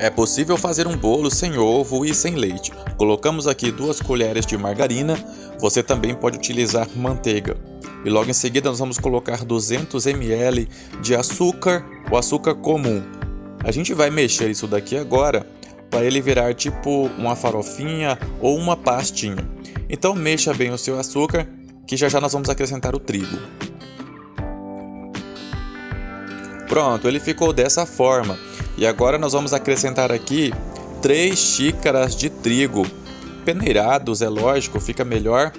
É possível fazer um bolo sem ovo e sem leite. Colocamos aqui 2 colheres de margarina, você também pode utilizar manteiga. E logo em seguida nós vamos colocar 200 ml de açúcar, o açúcar comum. A gente vai mexer isso daqui agora para ele virar tipo uma farofinha ou uma pastinha. Então mexa bem o seu açúcar, que já nós vamos acrescentar o trigo. Pronto, ele ficou dessa forma. E agora nós vamos acrescentar aqui 3 xícaras de trigo. Peneirados, é lógico, fica melhor.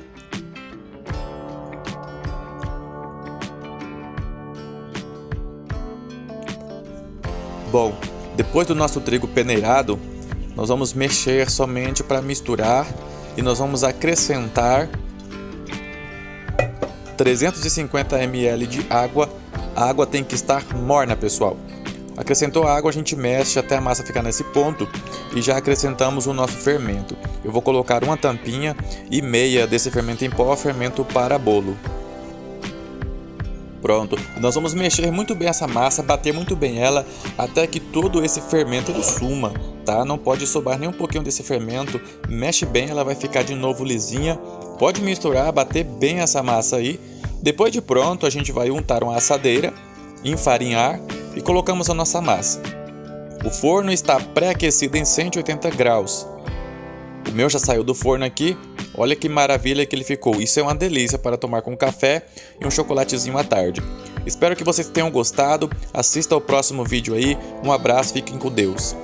Bom, depois do nosso trigo peneirado, nós vamos mexer somente para misturar e nós vamos acrescentar 350 ml de água. A água tem que estar morna, pessoal. Acrescentou a água, a gente mexe até a massa ficar nesse ponto e já acrescentamos o nosso fermento. Eu vou colocar uma tampinha e meia desse fermento em pó, fermento para bolo. Pronto, nós vamos mexer muito bem essa massa, bater muito bem ela até que todo esse fermento ele suma, tá? Não pode sobrar nem um pouquinho desse fermento, mexe bem, ela vai ficar de novo lisinha. Pode misturar, bater bem essa massa aí. Depois de pronto, a gente vai untar uma assadeira, enfarinhar e colocamos a nossa massa. O forno está pré-aquecido em 180 graus. O meu já saiu do forno aqui. Olha que maravilha que ele ficou. Isso é uma delícia para tomar com café e um chocolatezinho à tarde. Espero que vocês tenham gostado. Assista ao próximo vídeo aí. Um abraço, fiquem com Deus.